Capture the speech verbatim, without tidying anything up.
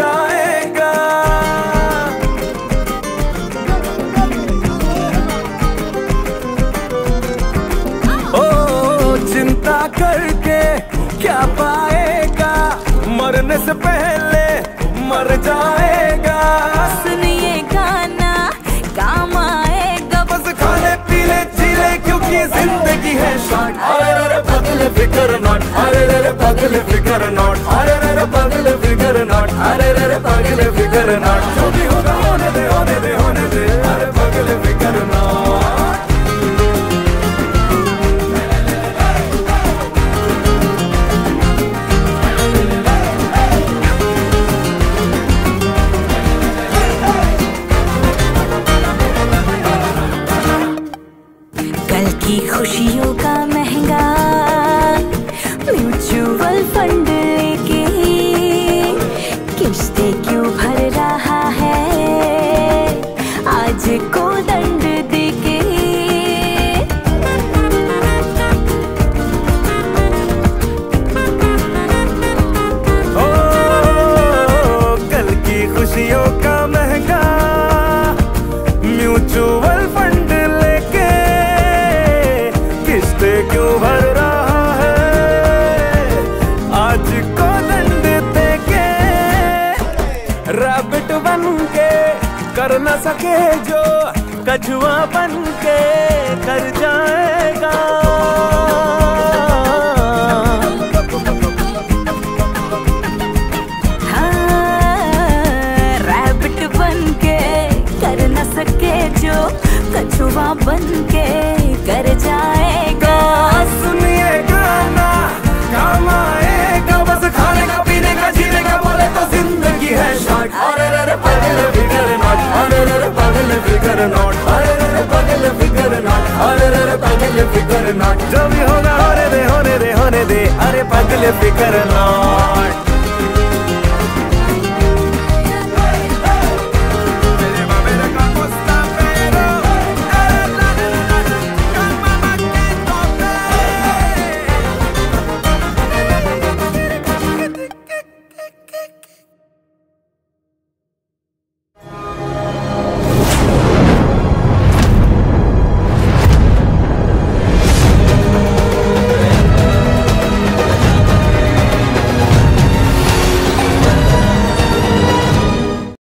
जाएगा। ओ चिंता करके क्या पाएगा, मरने से पहले मर जाएगा। सुनिए गाना काम आएगा, बस खाने पीले जीले क्योंकि जिंदगी है शॉर्ट। अरे रे पगले फिकर नॉट, अरे रे पगले फिकर नॉट, अरे रे पगले फिकर नॉट, अरे रे पगले फिकर नॉट। जो भी होगा होने दे होने दे होने दे, अरे पगले फिकर नॉट। कल की खुशियों का महंगा म्यूचुअल फंड लेके किस्तें क्यों भर रहा है आज को दंड देके। ओ कल की खुशियों का महंगा म्यूचुअल फंड क्यों भर रहा है आज को दंड देके। रैबिट बन के कर न सके जो कछुआ बन के कर जाएगा। हाँ, रैबिट बन के कर न सके जो कछुआ बन के कर जाएगा। सुनिए गाना काम आएगा, बस खाने का पीने का जीने का बोले तो जिंदगी है शॉर्ट। अरे रे पगले फिकर नॉट, अरे रे पगले फिकर नॉट, अरे रे पगले फिकर नॉट, अरे रे पगले फिकर नॉट। जो भी होगा होने दे होने दे होने दे, अरे पगले फिकर नॉट।